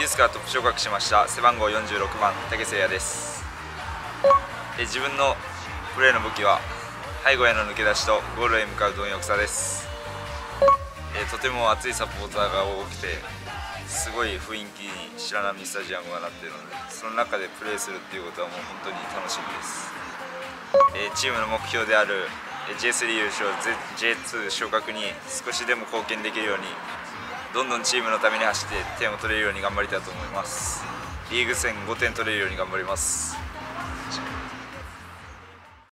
ユースからトップ昇格しました背番号46番竹誠也です。自分のプレーの武器は背後への抜け出しとゴールへ向かう貪欲さです。とても熱いサポーターが多くてすごい雰囲気に白波スタジアムがなっているので、その中でプレーするっていうことはもう本当に楽しみです。チームの目標である J3 優勝 J2 昇格に少しでも貢献できるようにどんどんチームのために走って点を取れるように頑張りたいと思います。リーグ戦5点取れるように頑張ります。